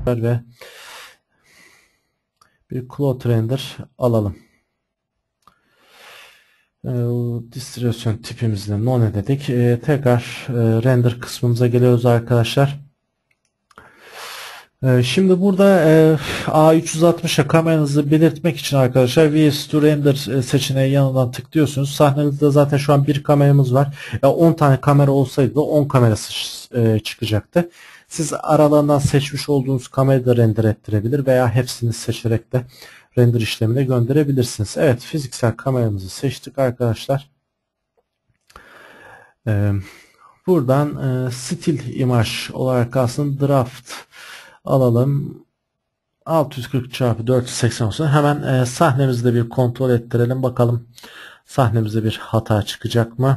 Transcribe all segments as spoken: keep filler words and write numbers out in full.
ve bir Cloud Render alalım. E, distribüsyon tipimizde none dedik. E, tekrar e, render kısmımıza geliyoruz arkadaşlar. E, şimdi burada e, A üç yüz altmışa kameranızı belirtmek için arkadaşlar V S to Render seçeneği yanından tıklıyorsunuz. Sahnemizde zaten şu an bir kameramız var. E, on tane kamera olsaydı da on kamerası e, çıkacaktı. Siz aralarından seçmiş olduğunuz kamerayı da render ettirebilir veya hepsini seçerek de render işlemine gönderebilirsiniz. Evet, fiziksel kameramızı seçtik arkadaşlar. Ee, buradan e, stil imaj olarak aslında draft alalım. altı yüz kırk çarpı dört yüz seksen olsun. Hemen e, sahnemizi de bir kontrol ettirelim. Bakalım sahnemizde bir hata çıkacak mı?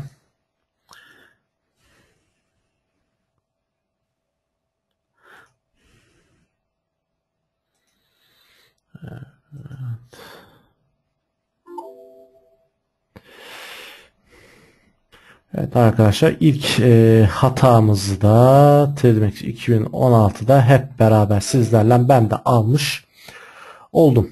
Evet arkadaşlar, ilk e, hatamızı da Tedmex iki bin on altıda hep beraber sizlerle ben de almış oldum.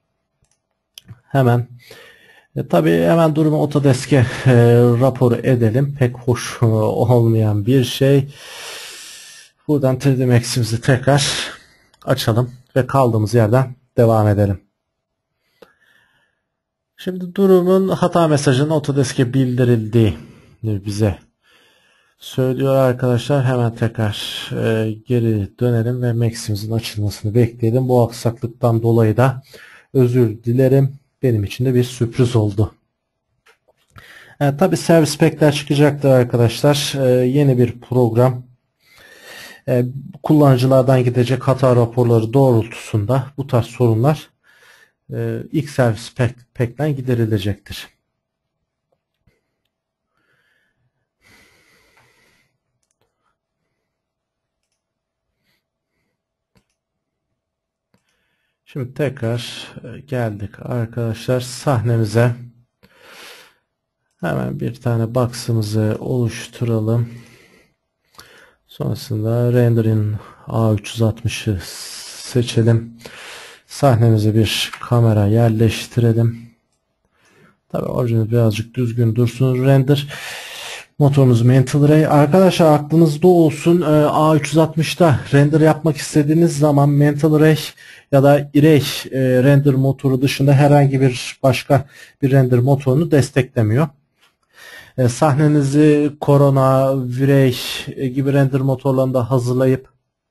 Hemen e, tabii hemen durumu Autodesk'e e, rapor edelim. Pek hoş olmayan bir şey. Buradan üç D Max'imizi tekrar açalım ve kaldığımız yerden devam edelim. Şimdi durumun hata mesajının Autodesk'e bildirildiği bize söylüyor arkadaşlar. Hemen tekrar e, geri dönelim ve Max'imizin açılmasını bekleyelim. Bu aksaklıktan dolayı da özür dilerim. Benim için de bir sürpriz oldu. Evet, tabi servis pack'ler çıkacaktır arkadaşlar. E, yeni bir program. E, kullanıcılardan gidecek hata raporları doğrultusunda bu tarz sorunlar e, ilk servis pack, pack'ten giderilecektir. Şimdi tekrar geldik arkadaşlar sahnemize. Hemen bir tane box'ımızı oluşturalım. Sonrasında renderin A üç yüz altmışı seçelim. Sahnemize bir kamera yerleştirelim. Tabii orijinal birazcık düzgün dursun render. Motorumuz Mental Ray. Arkadaşlar aklınızda olsun, A üç yüz altmışta render yapmak istediğiniz zaman Mental Ray ya da Iray render motoru dışında herhangi bir başka bir render motorunu desteklemiyor. Sahnenizi Corona, V-Ray gibi render motorlarında hazırlayıp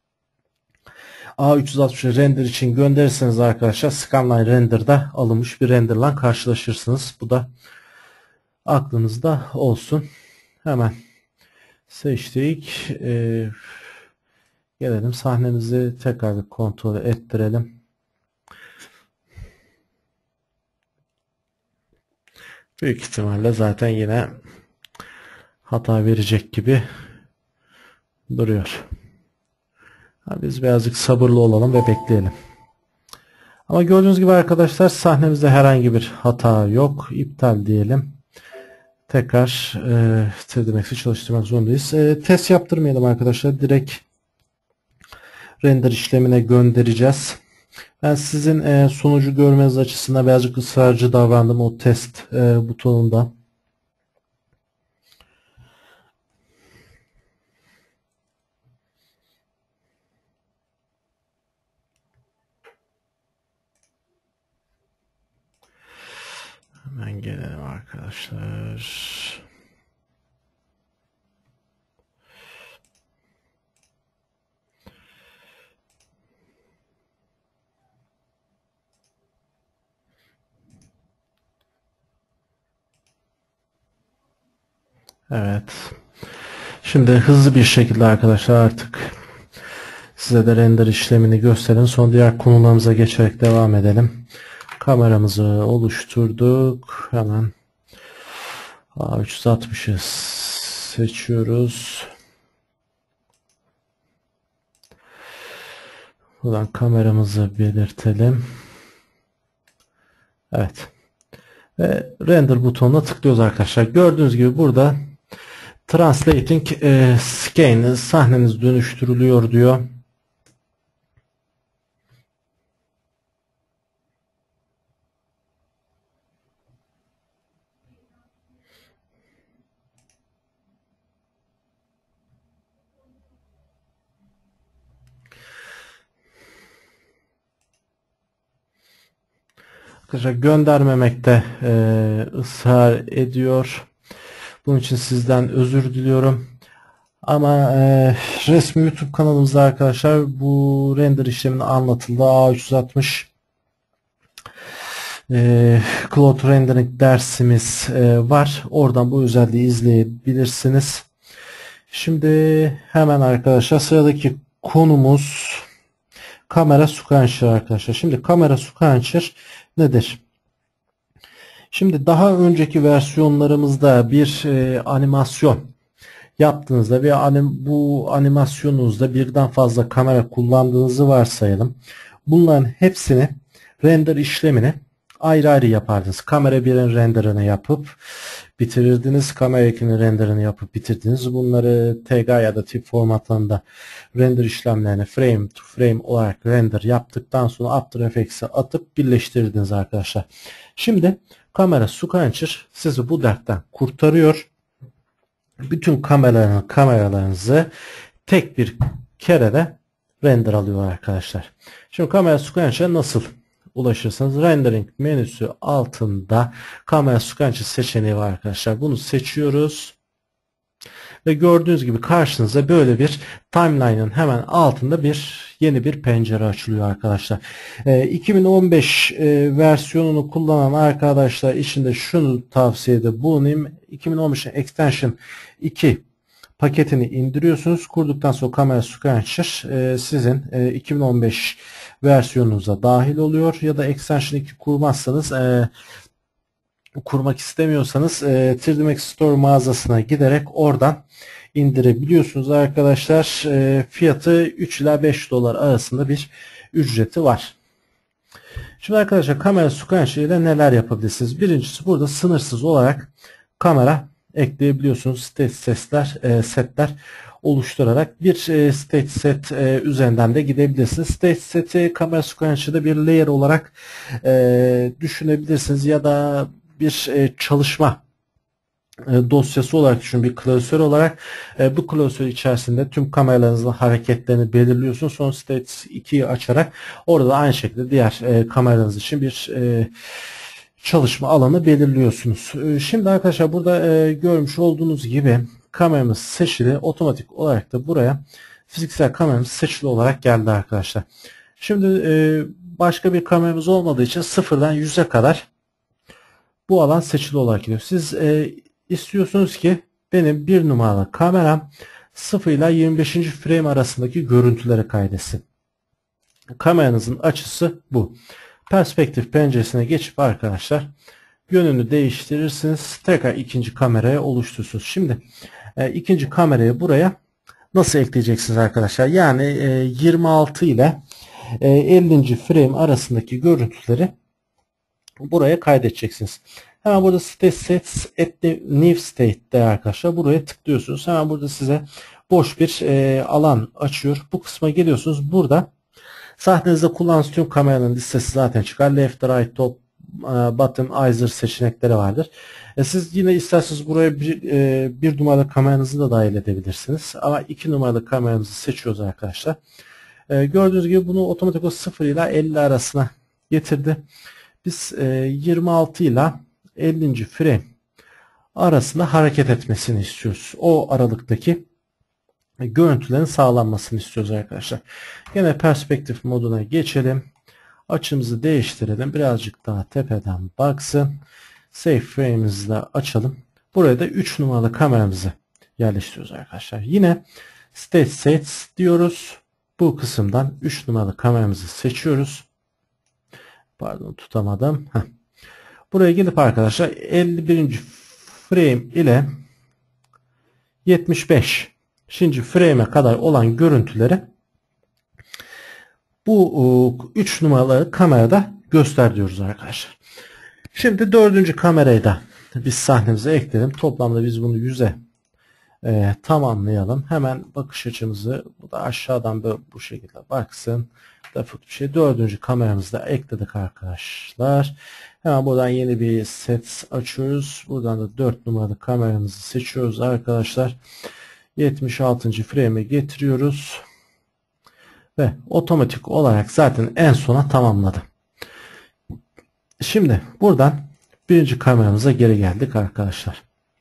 A üç yüz altmış render için gönderirseniz arkadaşlar Scanline Render'da alınmış bir renderla karşılaşırsınız. Bu da aklınızda olsun. Hemen seçtik. Ee, gelelim sahnemizi tekrar bir kontrol ettirelim. Büyük ihtimalle zaten yine hata verecek gibi duruyor. Biz birazcık sabırlı olalım ve bekleyelim. Ama gördüğünüz gibi arkadaşlar sahnemizde herhangi bir hata yok. İptal diyelim. Tekrar e, üç D Max'i çalıştırmak zorundayız. E, test yaptırmayalım arkadaşlar. Direkt render işlemine göndereceğiz. Ben sizin e, sonucu görmeniz açısından birazcık ısrarcı davrandım o test e, butonunda. Hemen gelelim arkadaşlar. Evet. Şimdi hızlı bir şekilde arkadaşlar artık size de render işlemini gösterin. Son diğer konularımıza geçerek devam edelim. Kameramızı oluşturduk. Hemen A üç yüz altmışı seçiyoruz. Buradan kameramızı belirtelim. Evet. Ve render butonuna tıklıyoruz arkadaşlar. Gördüğünüz gibi burada Translating e, Scan sahneniz dönüştürülüyor diyor. göndermemekte e, ısrar ediyor. Bunun için sizden özür diliyorum. Ama e, resmi YouTube kanalımızda arkadaşlar bu render işlemini anlatıldı. A üç yüz altmış e, Cloud Rendering dersimiz e, var. Oradan bu özelliği izleyebilirsiniz. Şimdi hemen arkadaşlar sıradaki konumuz kamera Sequencer arkadaşlar. Şimdi kamera Sequencer nedir? Şimdi daha önceki versiyonlarımızda bir e, animasyon yaptığınızda ve anim, bu animasyonunuzda birden fazla kamera kullandığınızı varsayalım. Bunların hepsini render işlemini ayrı ayrı yapardınız. Kamera birin renderını yapıp bitirirdiniz. Kamera ikinin renderını yapıp bitirdiniz. Bunları T G A ya da tip formatlarında render işlemlerini frame to frame olarak render yaptıktan sonra After Effects'e atıp birleştirdiniz arkadaşlar. Şimdi kamera Sequencer sizi bu dertten kurtarıyor. Bütün kameralarını, kameralarınızı tek bir kerede render alıyor arkadaşlar. Şimdi kamera Sequencer'a nasıl ulaşırsınız? Rendering menüsü altında kamera Sequencer seçeneği var arkadaşlar. Bunu seçiyoruz. Ve gördüğünüz gibi karşınıza böyle bir timeline'ın hemen altında bir yeni bir pencere açılıyor arkadaşlar. E, iki bin on beş e, versiyonunu kullanan arkadaşlar için de şunu tavsiyede bulunayım. iki bin on beşin Extension iki paketini indiriyorsunuz. Kurduktan sonra kamera Sequencer e, sizin e, iki bin on beş versiyonunuza dahil oluyor. Ya da Extension iki kurmazsanız e, kurmak istemiyorsanız e, üç D Max Store mağazasına giderek oradan indirebiliyorsunuz arkadaşlar. E, fiyatı üç ila beş dolar arasında bir ücreti var. Şimdi arkadaşlar kamera Sequencer ile neler yapabilirsiniz? Birincisi burada sınırsız olarak kamera ekleyebiliyorsunuz. Stage setler, e, setler oluşturarak bir e, stage set e, üzerinden de gidebilirsiniz. Stage seti kamera Sequencer'da bir layer olarak e, düşünebilirsiniz ya da bir e, çalışma e, dosyası olarak düşünün, bir klasör olarak e, bu klasör içerisinde tüm kameralarınızın hareketlerini belirliyorsunuz. Sonra Stage ikiyi açarak orada da aynı şekilde diğer e, kameralarınız için bir e, çalışma alanı belirliyorsunuz. E, şimdi arkadaşlar burada e, görmüş olduğunuz gibi kameramız seçili, otomatik olarak da buraya fiziksel kameramız seçili olarak geldi arkadaşlar. Şimdi e, başka bir kameramız olmadığı için sıfırdan yüze kadar bu alan seçili olarak gidiyor. Siz e, istiyorsunuz ki benim bir numaralı kameram sıfır ile yirmi beşinci frame arasındaki görüntüleri kaydetsin. Kameranızın açısı bu. Perspektif penceresine geçip arkadaşlar yönünü değiştirirsiniz. Tekrar ikinci kameraya oluşturursunuz. Şimdi e, ikinci kamerayı buraya nasıl ekleyeceksiniz arkadaşlar? Yani e, yirmi altı ile e, ellinci frame arasındaki görüntüleri buraya kaydedeceksiniz. Hemen burada State Sets at the New State'de arkadaşlar buraya tıklıyorsunuz. Hemen burada size boş bir e, alan açıyor. Bu kısma geliyorsunuz. Burada sahnenizde kullandığınız tüm kameranın listesi zaten çıkar. Left, right, top, bottom, ISO seçenekleri vardır. E, siz yine isterseniz buraya bir, e, bir numaralı kameranızı da dahil edebilirsiniz. Ama iki numaralı kameramızı seçiyoruz arkadaşlar. E, gördüğünüz gibi bunu otomatik o sıfır ile elli arasına getirdi. Biz e, yirmi altı ile ellinci frame arasında hareket etmesini istiyoruz. O aralıktaki görüntülerin sağlanmasını istiyoruz arkadaşlar. Yine perspektif moduna geçelim. Açımızı değiştirelim. Birazcık daha tepeden baksın. Save frame'imizi de açalım. Buraya da üç numaralı kameramızı yerleştiriyoruz arkadaşlar. Yine Stage Sets diyoruz. Bu kısımdan üç numaralı kameramızı seçiyoruz. Pardon tutamadım. Heh. Buraya gidip arkadaşlar elli birinci frame ile yetmiş beşinci frame'e kadar olan görüntüleri bu üç numaralı kamerada göster diyoruz arkadaşlar. Şimdi dördüncü kamerayı da biz sahnemize ekleyelim. Toplamda biz bunu yüze e, tamamlayalım. Hemen bakış açımızı bu da aşağıdan böyle bu şekilde baksın. Default bir şey. Dördüncü kameramızı da ekledik arkadaşlar. Hemen buradan yeni bir set açıyoruz. Buradan da dört numaralı kameramızı seçiyoruz arkadaşlar. yetmiş altıncı frame'e getiriyoruz. Ve otomatik olarak zaten en sona tamamladı. Şimdi buradan birinci kameramıza geri geldik arkadaşlar.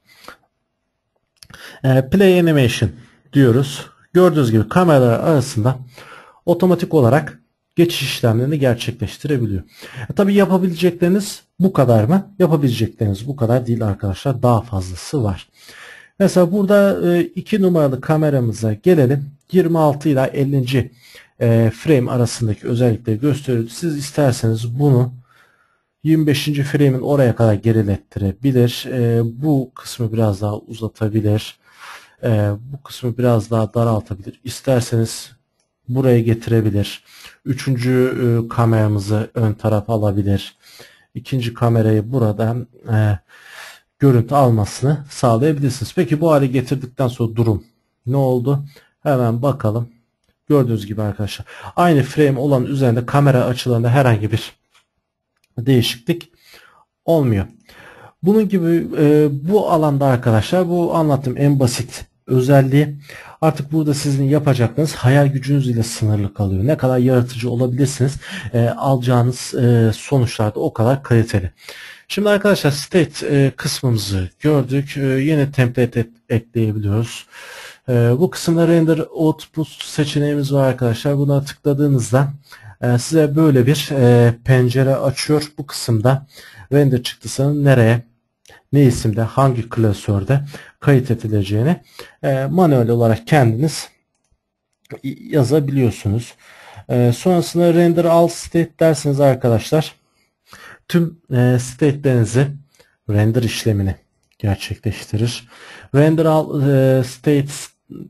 E, Play Animation diyoruz. Gördüğünüz gibi kameralar arasında otomatik olarak geçiş işlemlerini gerçekleştirebiliyor. E, tabii yapabilecekleriniz bu kadar mı? Yapabilecekleriniz bu kadar değil arkadaşlar. Daha fazlası var. Mesela burada iki numaralı kameramıza gelelim. yirmi altı ile ellinci frame arasındaki özellikleri gösteriyor. Siz isterseniz bunu yirmi beşinci frame'in oraya kadar gerilettirebilir. Bu kısmı biraz daha uzatabilir. Bu kısmı biraz daha daraltabilir. İsterseniz buraya getirebilir. Üçüncü kameramızı ön tarafa alabilir. İkinci kamerayı buradan görüntü almasını sağlayabilirsiniz. Peki bu hale getirdikten sonra durum ne oldu? Hemen bakalım. Gördüğünüz gibi arkadaşlar aynı frame olan üzerinde kamera açılarında herhangi bir değişiklik olmuyor. Bunun gibi e, bu alanda arkadaşlar bu anlattığım en basit özelliği. Artık burada sizin yapacaklarınız hayal gücünüz ile sınırlı kalıyor. Ne kadar yaratıcı olabilirsiniz, e, alacağınız e, sonuçlar da o kadar kaliteli. Şimdi arkadaşlar state e, kısmımızı gördük. E, yeni template et, ekleyebiliyoruz. E, bu kısımda render output seçeneğimiz var arkadaşlar. Buna tıkladığınızda e, size böyle bir e, pencere açıyor. Bu kısımda render çıktısının nereye, ne isimde, hangi klasörde kayıt edileceğini e, manuel olarak kendiniz yazabiliyorsunuz. E, sonrasında render all state dersiniz arkadaşlar. Tüm e, state'lerinizi render işlemini gerçekleştirir. Render all e, states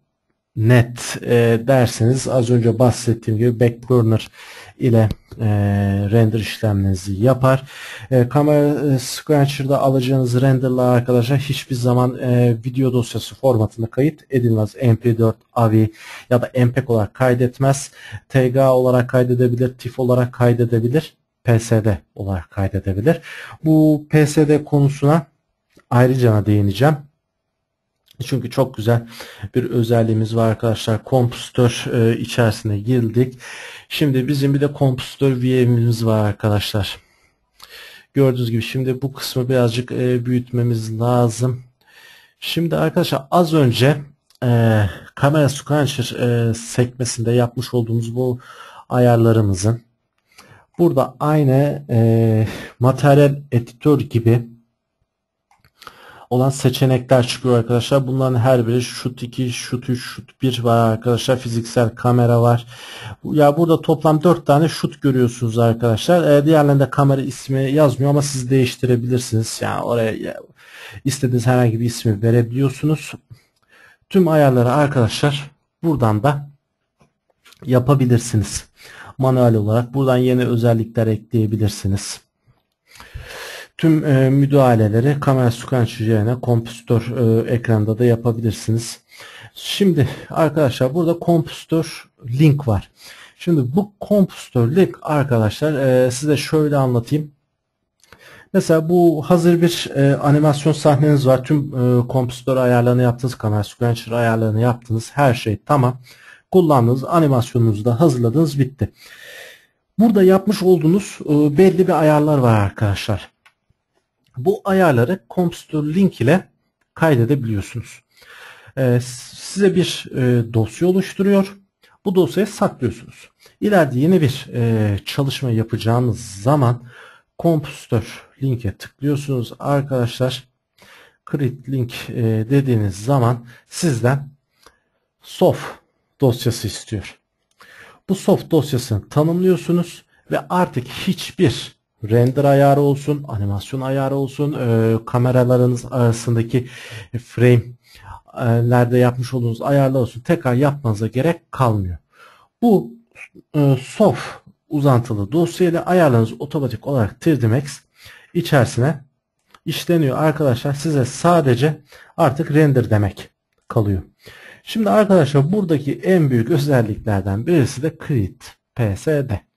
net e, derseniz az önce bahsettiğim gibi backburner ile e, render işlemlerinizi yapar. E, kamera e, Scratcher'da alacağınız renderlar arkadaşlar hiçbir zaman e, video dosyası formatında kayıt edilmez. M P dört, A V I ya da M P E G olarak kaydetmez. T G A olarak kaydedebilir, TIFF olarak kaydedebilir, P S D olarak kaydedebilir. Bu P S D konusuna ayrıca değineceğim. Çünkü çok güzel bir özelliğimiz var arkadaşlar. Kompozitör e, içerisine girdik. Şimdi bizim bir de kompozitör V M'imiz var arkadaşlar. Gördüğünüz gibi şimdi bu kısmı birazcık e, büyütmemiz lazım. Şimdi arkadaşlar az önce e, kamera Scratcher e, sekmesinde yapmış olduğumuz bu ayarlarımızın burada aynı e, materyal editör gibi olan seçenekler çıkıyor arkadaşlar. Bunların her biri shoot iki, shoot üç, shoot bir var arkadaşlar. Fiziksel kamera var. Ya burada toplam dört tane shoot görüyorsunuz arkadaşlar. E, diğerlerinde kamera ismi yazmıyor ama siz değiştirebilirsiniz. Yani oraya ya, istediğiniz herhangi bir ismi verebiliyorsunuz. Tüm ayarları arkadaşlar buradan da yapabilirsiniz. Manuel olarak buradan yeni özellikler ekleyebilirsiniz. Tüm e, müdahaleleri kamera Scratcher yerine kompozitör e, ekranda da yapabilirsiniz. Şimdi arkadaşlar burada kompozitör link var. Şimdi bu kompozitör link arkadaşlar e, size şöyle anlatayım. Mesela bu hazır bir e, animasyon sahneniz var. Tüm e, kompozitör ayarlarını yaptınız. Kamera Scratcher ayarlarını yaptınız. Her şey tamam. Kullandığınız animasyonunuzu da hazırladınız. Bitti. Burada yapmış olduğunuz e, belli bir ayarlar var arkadaşlar. Bu ayarları kompozitör link ile kaydedebiliyorsunuz. Ee, size bir e, dosya oluşturuyor. Bu dosyayı saklıyorsunuz. İleride yeni bir e, çalışma yapacağınız zaman kompozitör linke tıklıyorsunuz arkadaşlar. Create link e, dediğiniz zaman sizden soft dosyası istiyor. Bu soft dosyasını tanımlıyorsunuz ve artık hiçbir render ayarı olsun, animasyon ayarı olsun, e, kameralarınız arasındaki frame'lerde yapmış olduğunuz ayarlar olsun. Tekrar yapmanıza gerek kalmıyor. Bu e, soft uzantılı dosyayla ayarlarınız otomatik olarak üç D Max içerisine işleniyor arkadaşlar. Size sadece artık render demek kalıyor. Şimdi arkadaşlar buradaki en büyük özelliklerden birisi de Create P S D.